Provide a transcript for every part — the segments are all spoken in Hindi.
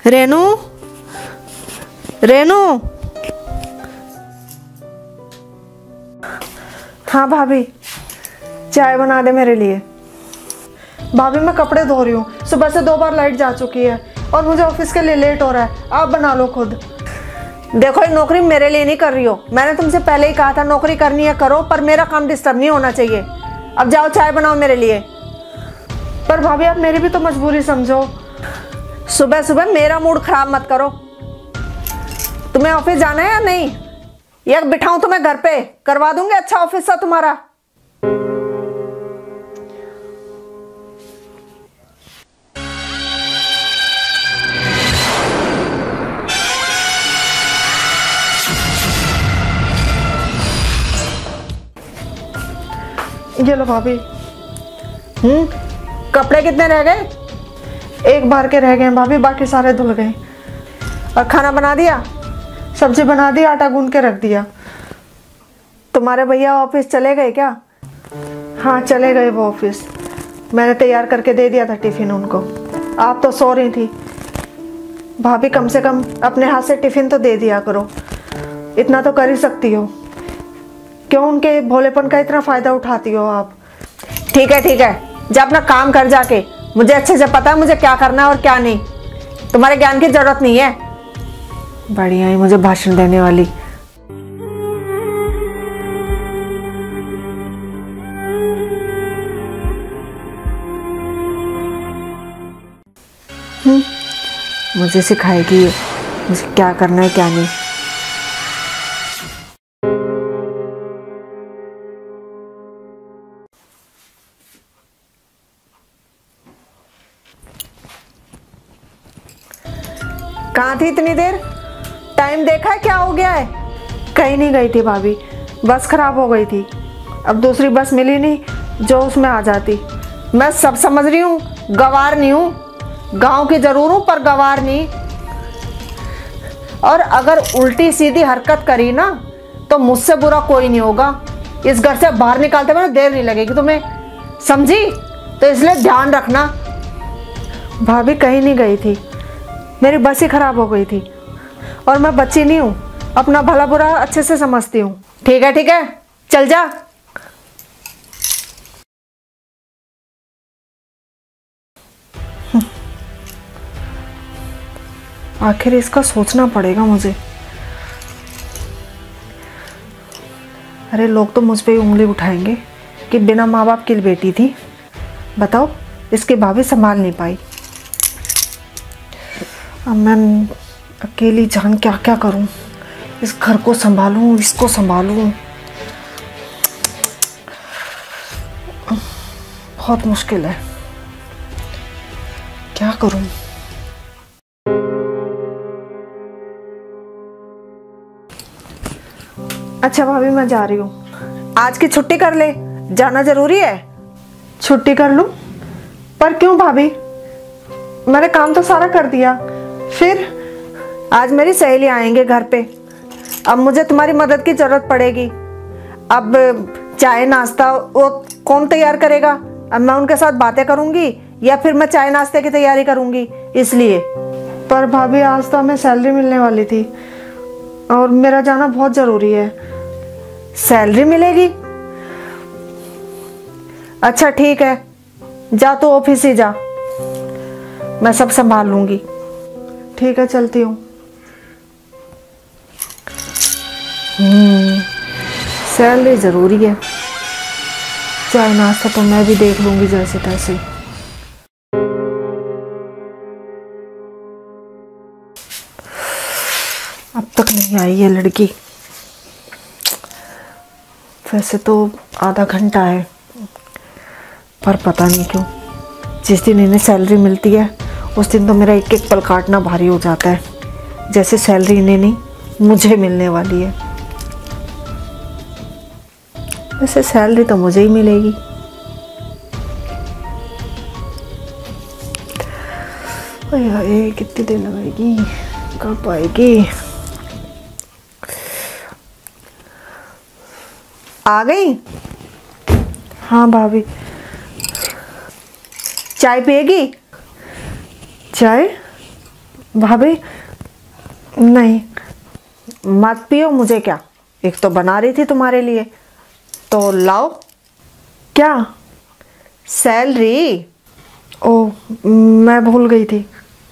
रेनू, रेनू। हाँ भाभी, चाय बना दे मेरे लिए। भाभी मैं कपड़े धो रही हूँ, सुबह से 2 बार लाइट जा चुकी है और मुझे ऑफिस के लिए लेट हो रहा है। आप बना लो खुद। देखो, ये नौकरी मेरे लिए नहीं कर रही हो। मैंने तुमसे पहले ही कहा था नौकरी करनी है करो, पर मेरा काम डिस्टर्ब नहीं होना चाहिए। अब जाओ चाय बनाओ मेरे लिए। पर भाभी आप मेरी भी तो मजबूरी समझो। सुबह सुबह मेरा मूड खराब मत करो। तुम्हें ऑफिस जाना है या नहीं? या बिठाऊं तुम्हें घर पे? करवा दूंगी अच्छा ऑफिस सा तुम्हारा। ये लो भाभी। कपड़े कितने रह गए? 1 बार के रह गए भाभी, बाकी सारे धुल गए। और खाना बना दिया, सब्जी बना दी, आटा गूंद के रख दिया। तुम्हारे भैया ऑफिस चले गए क्या? हाँ चले गए वो ऑफिस। मैंने तैयार करके दे दिया था टिफिन उनको। आप तो सो रही थी। भाभी कम से कम अपने हाथ से टिफिन तो दे दिया करो, इतना तो कर ही सकती हो। क्यों उनके भोलेपन का इतना फायदा उठाती हो आप? ठीक है ठीक है, जा अपना काम कर जाके। मुझे अच्छे से पता है मुझे क्या करना है और क्या नहीं। तुम्हारे ज्ञान की जरूरत नहीं है। बढ़िया ही मुझे भाषण देने वाली। मुझे सिखाएगी मुझे क्या करना है क्या नहीं। कहाँ थी इतनी देर? टाइम देखा है क्या हो गया है? कहीं नहीं गई थी भाभी, बस खराब हो गई थी। अब दूसरी बस मिली नहीं जो उसमें आ जाती। मैं सब समझ रही हूँ, गवार नहीं हूँ। गांव की जरूर हूँ पर गवार नहीं। और अगर उल्टी सीधी हरकत करी ना तो मुझसे बुरा कोई नहीं होगा। इस घर से बाहर निकालते में देर नहीं लगेगी तुम्हें, समझी? तो इसलिए ध्यान रखना। भाभी कहीं नहीं गई थी, मेरी बस ही खराब हो गई थी। और मैं बच्ची नहीं हूँ, अपना भला बुरा अच्छे से समझती हूँ। ठीक है, चल जा। आखिर इसका सोचना पड़ेगा मुझे। अरे लोग तो मुझ पे ही उंगली उठाएंगे कि बिना माँ बाप की बेटी थी। बताओ, इसकी भाभी संभाल नहीं पाई। अब मैं अकेली जान क्या क्या करूं? इस घर को संभालूं, इसको संभालूं, बहुत मुश्किल है। क्या करूं? अच्छा भाभी मैं जा रही हूँ। आज की छुट्टी कर ले, जाना जरूरी है। छुट्टी कर लूं? पर क्यों भाभी? मैंने काम तो सारा कर दिया। फिर आज मेरी सहेली आएंगे घर पे। अब मुझे तुम्हारी मदद की जरूरत पड़ेगी। अब चाय नाश्ता वो कौन तैयार करेगा? अब मैं उनके साथ बातें करूंगी या फिर मैं चाय नाश्ते की तैयारी करूंगी, इसलिए। पर भाभी आज तो हमें सैलरी मिलने वाली थी और मेरा जाना बहुत जरूरी है। सैलरी मिलेगी? अच्छा ठीक है, जा तो ऑफिस ही जा, मैं सब संभाल लूंगी। ठीक है चलती हूँ। सैलरी जरूरी है, चाय नाश्ता तो मैं भी देख लूंगी जैसे तैसे। अब तक नहीं आई ये लड़की। वैसे तो आधा घंटा है, पर पता नहीं क्यों जिस दिन इन्हें सैलरी मिलती है उस दिन तो मेरा एक एक पल काटना भारी हो जाता है, जैसे सैलरी इन्हें नहीं मुझे मिलने वाली है। वैसे सैलरी तो मुझे ही मिलेगी। अरे कितनी देर लगेगी, कब आएगी? आ गई? हाँ भाभी। चाय पिएगी? चाय? भाभी नहीं, मत पियो, मुझे क्या, एक तो बना रही थी तुम्हारे लिए, तो लाओ। क्या? सैलरी? ओ, मैं भूल गई थी।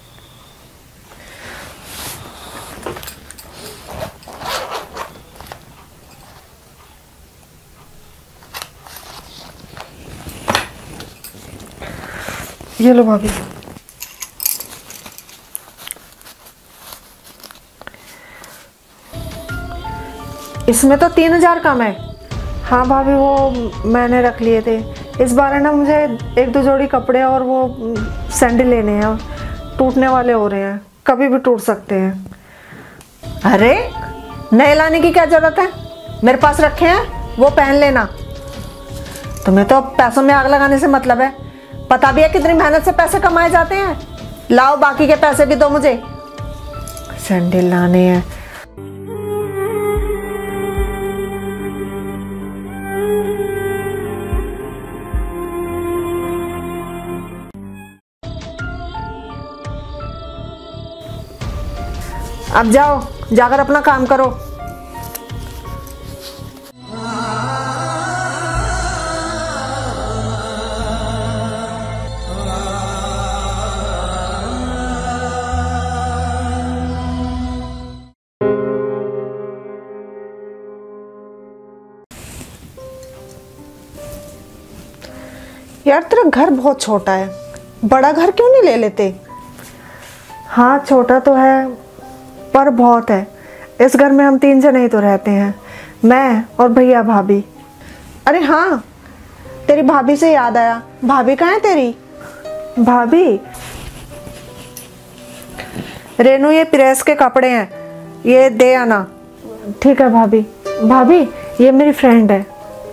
ये लो भाभी। इसमें तो 3,000 कम है। हाँ भाभी, वो मैंने रख लिए थे। इस बार है ना, मुझे 1-2 जोड़ी कपड़े और वो सैंडल लेने हैं, टूटने वाले हो रहे हैं, कभी भी टूट सकते हैं। अरे नए लाने की क्या जरूरत है, मेरे पास रखे हैं, वो पहन लेना। तुम्हें तो पैसों में आग लगाने से मतलब है, पता भी है कितनी मेहनत से पैसे कमाए जाते हैं। लाओ, बाकी के पैसे भी दो मुझे, सैंडल लाने हैं। अब जाओ, जाकर अपना काम करो। यार तेरा घर बहुत छोटा है, बड़ा घर क्यों नहीं ले लेते? हाँ छोटा तो है, पर बहुत है। इस घर में हम 3 जने ही तो रहते हैं, मैं और भैया भाभी। अरे हाँ, तेरी भाभी से याद आया, भाभी कहाँ है तेरी? भाभी? रेनू, ये प्रेस के कपड़े हैं, ये दे आना। ठीक है भाभी। भाभी, ये मेरी फ्रेंड है।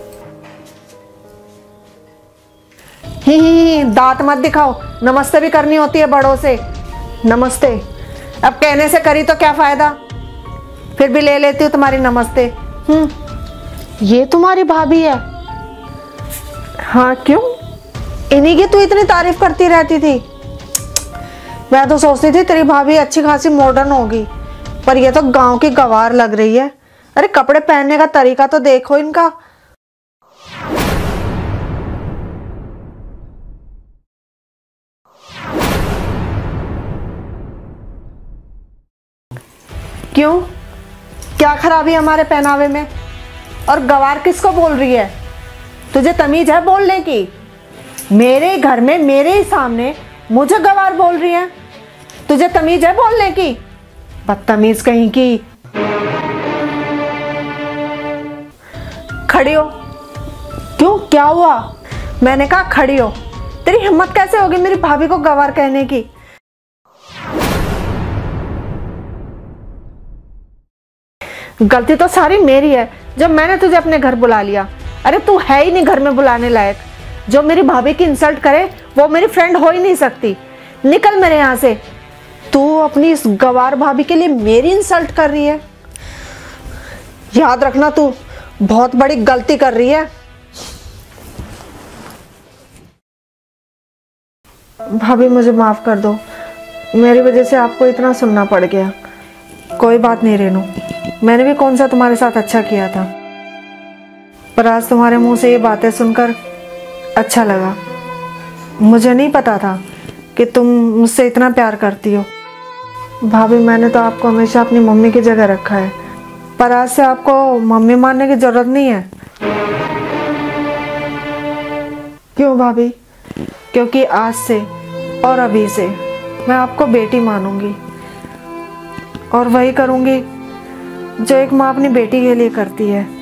ही, दांत मत दिखाओ, नमस्ते भी करनी होती है बड़ों से। नमस्ते, अब कहने से करी तो क्या फायदा, फिर भी ले लेती हूँ तुम्हारी नमस्ते। ये तुम्हारी भाभी है? हाँ क्यों, इन्हीं की तू इतनी तारीफ करती रहती थी। मैं तो सोचती थी तेरी भाभी अच्छी खासी मॉडर्न होगी, पर ये तो गांव की गवार लग रही है। अरे कपड़े पहनने का तरीका तो देखो इनका। क्यों, क्या खराबी है हमारे पहनावे में? और गवार किसको बोल रही है? तुझे तमीज है बोलने की? मेरे घर में मेरे ही सामने मुझे गवार बोल रही है? तुझे तमीज है बोलने की? बदतमीज कहीं की। खड़ी हो। क्यों, क्या हुआ? मैंने कहा खड़ी हो। तेरी हिम्मत कैसे होगी मेरी भाभी को गवार कहने की? गलती तो सारी मेरी है जब मैंने तुझे अपने घर बुला लिया। अरे तू है ही नहीं घर में बुलाने लायक। जो मेरी भाभी की इंसल्ट करे वो मेरी फ्रेंड हो ही नहीं सकती। निकल मेरे यहाँ से। तू अपनी इस गवार भाभी के लिए मेरी इंसल्ट कर रही है। याद रखना, तू बहुत बड़ी गलती कर रही है। भाभी मुझे माफ कर दो, मेरी वजह से आपको इतना सुनना पड़ गया। कोई बात नहीं रेनू, मैंने भी कौन सा तुम्हारे साथ अच्छा किया था, पर आज तुम्हारे मुंह से ये बातें सुनकर अच्छा लगा। मुझे नहीं पता था कि तुम मुझसे इतना प्यार करती हो। भाभी, मैंने तो आपको हमेशा अपनी मम्मी की जगह रखा है, पर आज से आपको मम्मी मानने की जरूरत नहीं है। क्यों भाभी? क्योंकि आज से और अभी से मैं आपको बेटी मानूंगी, और वही करूंगी जो एक माँ अपनी बेटी के लिए करती है।